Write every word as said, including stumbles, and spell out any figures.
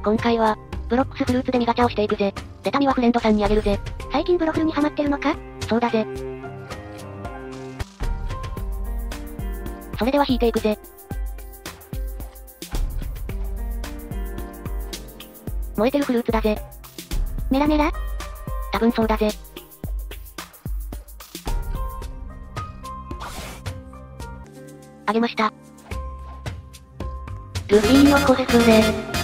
今回は、ブロックスフルーツでミガチャをしていくぜ。出たみはフレンドさんにあげるぜ。 最近ブロフルにハマってるのか？ そうだぜ。それでは引いていくぜ。燃えてるフルーツだぜ。 メラメラ？ 多分そうだぜ。あげました。 ルフィのコスプレ。